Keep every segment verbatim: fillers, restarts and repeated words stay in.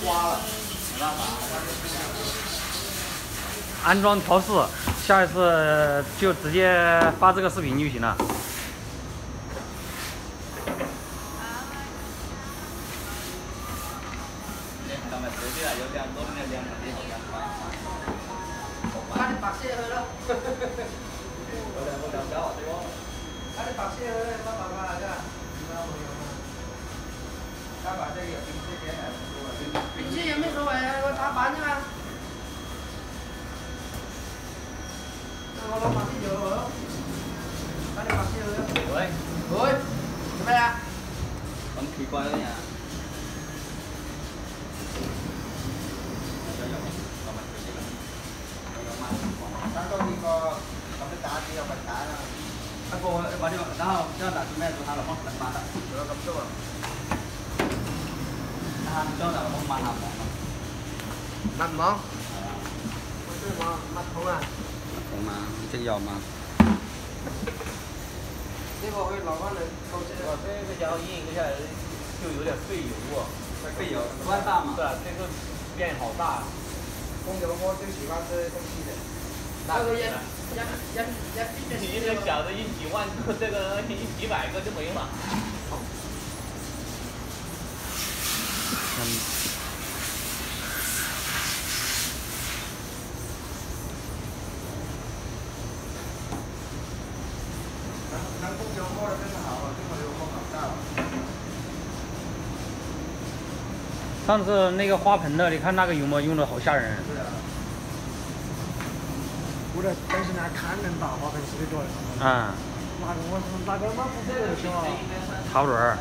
花了，没办法。 安装调试，下一次就直接发这个视频就行了。 咱们手机啊，有两多那两肯定好两块。 把你白色去咯。 我兩個兩搞對喎。 把你白色去，乜辦法啊？真係。打板這個有冰這邊還不錯啊。冰淇淋沒所謂啊，我打板啫嘛。我攞白色油咯。把你白色去。 喂。 喂。做咩啊？ 咁奇怪嗰啲啊。 當到呢個咁樣打只有咪打啦。 不過我我呢個，然後這樣打出咩做下落幫人打的。 做到咁多啊？ 啊，這樣打幫慢下忙。 慢忙。係啊。我最忙乜桶啊？ 乜桶啊？你識有嗎？ 呢個可以留翻嚟夠食。 哇，这个家伙印一下就有点费油啊。 費油關大嘛？ 对啊，这个变好大。 公牛我最喜歡這東西的。 那個一一一一你一个小的印几万个，这个印几百个就没了。 嗯。 能公牛摸的真的好啊，这么流风好大啊！ 上次那个花盆的，你看那个油膜用的好吓人。 对啊。 我这但是呢，看能大花盆是得多的。 嗯。 那个我那个嘛不是就行了。 差不多儿。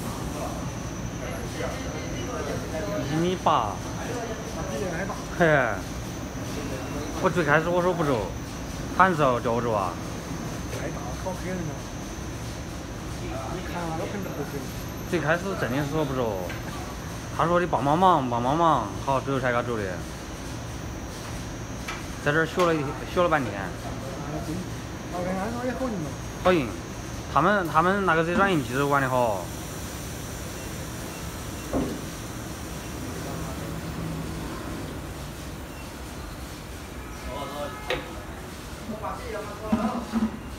一米八。 比这还大。 嘿。我最开始我说不走，他说叫我走啊。 太大，好黑人了。你看那个盆都不走。 最开始真的是说不走，他说你帮帮忙，帮帮忙，好，最后才给他走的。 在这儿学了一学了半天。 老干安装也好用嘛。 好用，他们他们那个热转印机都管得好。 我把这个拿过来了。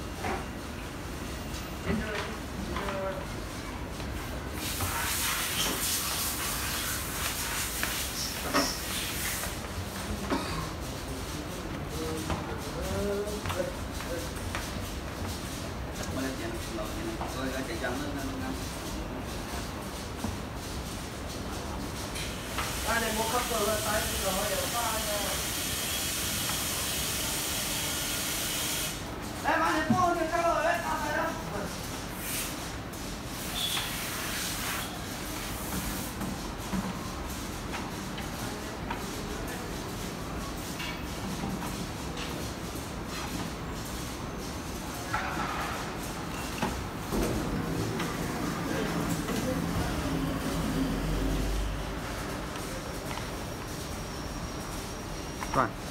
这个这个。 Đây này, mua khắp rồi, tay rồi, đều pha rồi. Đây, bạn này mua thì sao rồi đấy, tao thấy đâu. Right.